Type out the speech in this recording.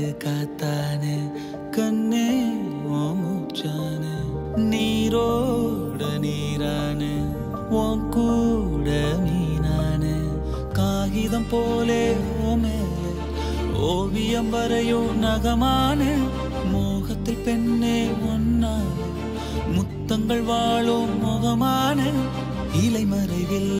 காத்தானே கண்ணே ஓ மூச்சானே நீரோட நீரானே உன் கூட மீனானே காகிதம் போலே ஓ மேலே ஓவியம் வரையும் நகமானே மோகத்தில் பெண்ணே ஒன்னானே முத்தங்கள் வாழும் முகமான இலை மறைவில்